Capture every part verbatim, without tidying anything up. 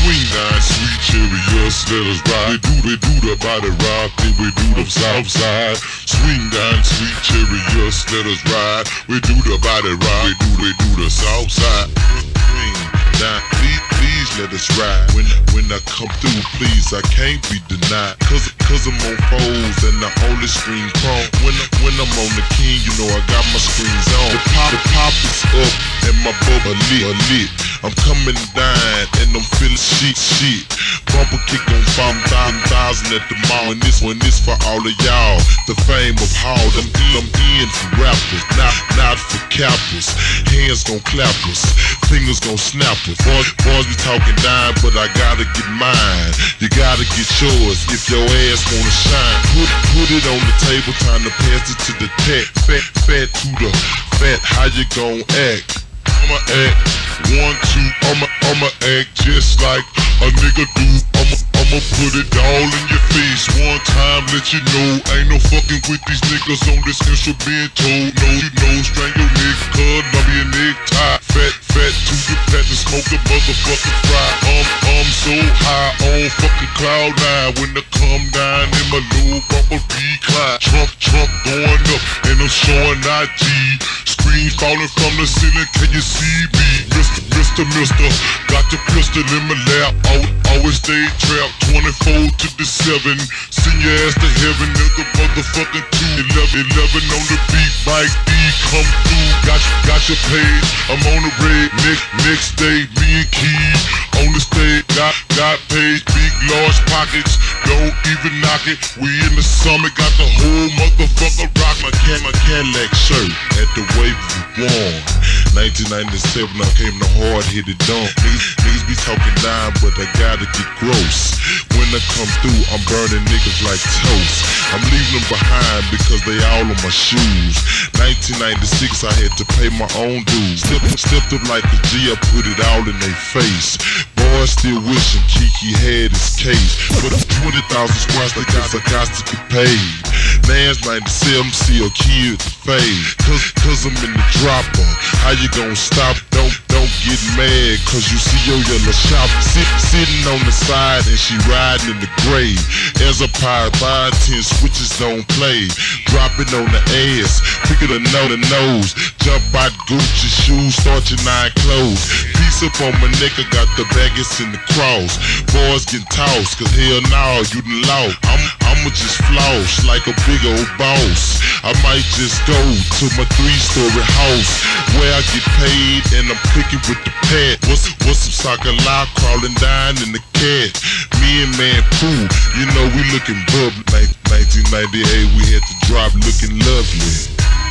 swing down, sweet chariots, let us ride. We do, we do the body rock, then we do the south side. Swing down, sweet chariots, let us ride. We do the body rock, we do, we do the south side. Swing down, please, please let us ride. When, when I come through, please, I can't be denied. Cause, cause I'm on foes and the only screen prone. When, I, when I'm on the king, you know I got my screens on. The pop, the pop is up and my bubble lit, lit. I'm coming down and I'm feeling shit, shit. Bumper kick on five thousand at the mall. And this one is for all of y'all. The fame of how them, them in for rappers, not, not for cappers. Hands gon' clap us, fingers gon' snap us. Boys, boys be talking down, but I gotta get mine. You gotta get yours if your ass wanna shine. Put, put it on the table, time to pass it to the tech. Fat, fat to the fat, how you gon' act? I'ma act, one, two, I'ma, I'ma act just like a nigga do. I'ma, I'ma put it all in your face one time, let you know ain't no fucking with these niggas on this instrumental. No, you know, strangle neck, cuz, love your necktie. Fat, fat to the pat to smoke the motherfucking fry. Um, I'm so high on fucking cloud nine when I come down in my low bumper recline. Trump, Trump going up and I'm showing I G. Screens falling from the ceiling, can you see me? Mister, Mister, Mister, got your pistol in my lap. Always stay trapped, twenty-four to the seven. Send your ass to heaven, nigga, motherfucking two. eleven, eleven on the beat, Mike D, come through. Got, got your page, I'm on the red. Next, next day, me and Key on the stage. Got, got page, big, large pockets. Don't even knock it. We in the summer, got the whole motherfucker rock. My, can, my Cadillac shirt at the wave we worn. nineteen ninety-seven, I came to hard-headed dump. Niggas, niggas be talking down, but I gotta get gross. When I come through, I'm burning niggas like toast. I'm leaving them behind because they all on my shoes. nineteen ninety-six, I had to pay my own dues. Stepped, stepped up like a G, I put it all in their face. Boys still wishing Keke had his case. But twenty thousand squats, I got, I got to get paid. Man's ninety-seven, see a kid to fade. Cause, cause I'm in the dropper. How you gon' stop? Don't, don't get mad, cause you see your yellow shop sit, sitting on the side and she riding in the grave. As a pirate, five, ten switches don't play. Dropping on the ass, pick it a note the nose. Jump out Gucci shoes, start your nine clothes. Piece up on my neck, I got the baggage in the cross. Boys get tossed, cause hell no, you done lost. I'm, I'ma just floss like a big old boss. I might just go to my three-story house where I get paid and I'm cooking with the pad. What's, what's some soccer lie crawling down in the cat? Me and Man Pooh, you know we looking bubbly. nineteen ninety-eight, we had to drop looking lovely.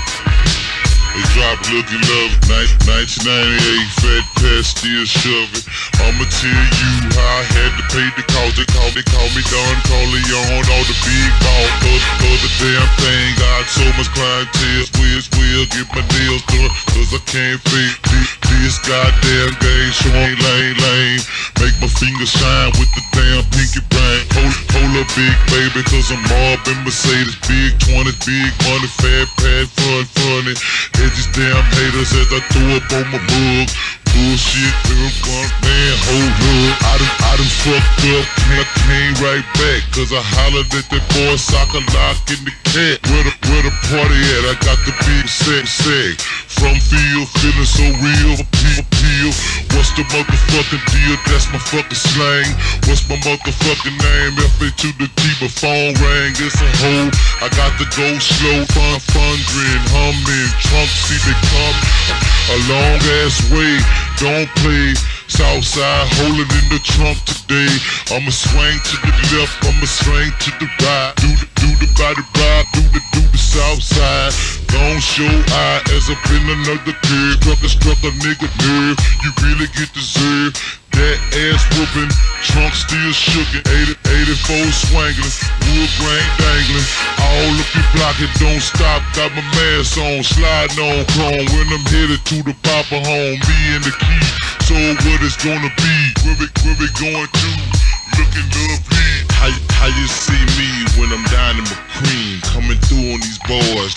They drop looking lovely. nineteen ninety-eight, Fat Pat still shoving. I'ma tell you how I had to pay the cost. They call, they call me Don Corleone, all the big balls. For, for the damn thing, got so much clientele. Squeeze, squeeze, get my nails done, cause I can't fake this, this goddamn game. Showing lane, lane. Make my fingers shine with the damn pinky brain. Hold, hold up, big baby, cause I'm mobbing Mercedes. Big twenties, big money, Fat Pat, fun, funny. Hit these damn haters as I throw up on my mug. Bullshit, girl, man, hold up. I done, I done fucked up, I came right back, cause I hollered at that boy soccer lock in the cat. Where the, where the party at? I got the big sack, sack. From field, feeling so real, appeal, appeal. What's the motherfucking deal? That's my fucking slang. What's my motherfucking name? F A to the T, my phone rang, it's a hoe. I got to go slow, fun, fun, grin, humming. Trunk, see they come a long ass way. Don't play Southside, holding in the trunk today. I'ma swing to the left, I'ma swing to the right. Do the, do the body ride, do the, do the Southside. Don't show eye as up in another curve. Struck a, struck a nigga nerve, you really get deserved. That ass whooping, trunk still shookin'. eighty, eighty-four swangling, wood grain dangling. All up your block, it don't stop. Got my mask on, sliding on chrome. When I'm headed to the Papa home, me and the key. So what it's gonna be? Where we, where we going to? Looking lovely. How, how you see me when I'm down in my cream? Coming through on these boys like a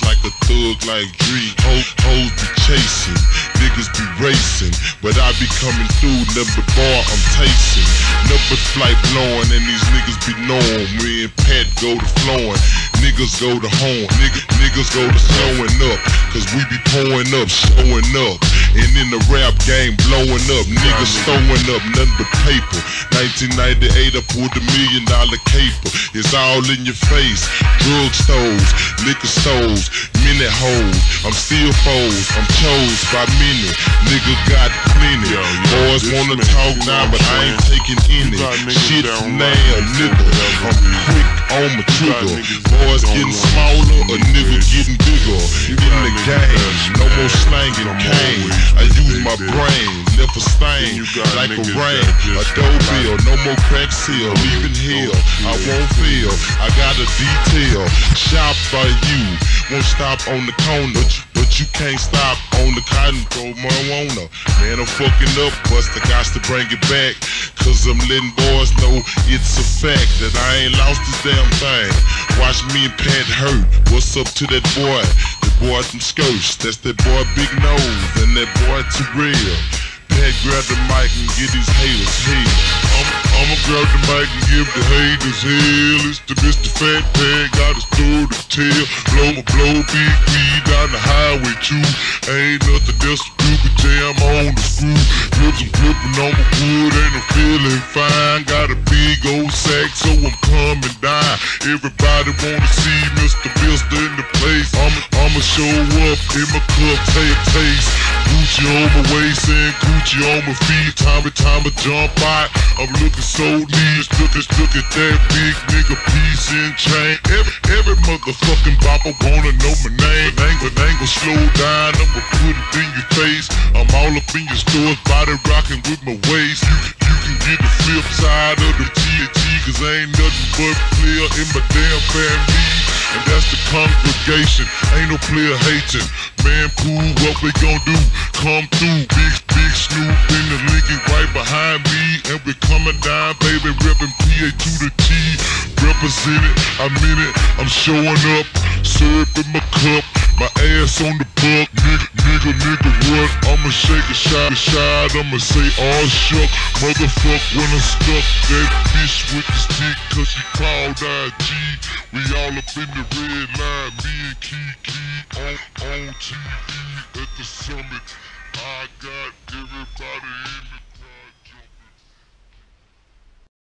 thug like Dre. Hoes, hoes be chasing, niggas be racing, but I be coming through, number bar I'm tasting. Number flight blowing and these niggas be knowing. Me and Pat go to flowing, niggas go to home. Nigga, niggas go to showing up, cause we be pouring up, showing up. And in the rap game blowing up, niggas throwing up nothing but paper. nineteen ninety-eight I pulled a million dollar caper. It's all in your face, drug stores, liquor stores, minute hoes. I'm still foes, I'm chose by many. Nigga got plenty. Yo, yo, boys wanna talk now, but I ain't taking any. Shit now, nigga, I'm quick on my trigger. Boys getting smaller, a nigga getting bigger. In the game, no more slanging cane. I use my brain, never stain like a rain. A dough bill, no more crack seal, leaving here. I won't feel, I got a detail. Shop by you, won't stop on the corner, but you can't stop on the cotton throw marijuana. Man, I'm fucking up, but I got to bring it back, cause I'm letting boys know it's a fact that I ain't lost this damn thing. Watch me and Pat hurt, what's up to that boy? The boy from skirts, that's that boy Big Nose, and that boy Terrell. Pat grab the mic and get these haters hell. I'm, I'ma grab the mic and give the haters hell. It's the Mister Fat Pat, got a story to tell. Blow my blow big weed down the highway too. Ain't nothing else to do but jam on the screw. Flips and flipping on my wood and I'm feeling fine. Got a big old sack so I'm coming down. Everybody wanna see Mister Mister in the place. I'ma, I'ma show up in my cup, take taste. Gucci on my waist and Gucci on my feet. Time and time I jump out, I'm looking so neat. Look at, look at that big nigga piece and chain. Every, every motherfucking bopper wanna know my name. Ain't, but ain't gon' slow down, I'ma put it in your face. I'm all up in your stores, body rocking with my waist. You, you can get the flip side of the T N T, cause ain't nothing but player in my damn family. And that's the congregation, ain't no player hating. Man, cool, what we gon' do? Come through, big, big Snoop in the Lincoln right behind me. And we coming down, baby, reppin' P A to the T. Represented, I mean it, I'm showing up. Syrup in my cup, my ass on the buck. Nigga, nigga, nigga, what? I'ma shake a shot, a shot, I'ma say all shuck. Motherfuck when I'm stuck, that bitch with the stick, cause she called I G. We all up in the red line, me and Keke on, on T V at the summit. I got everybody in the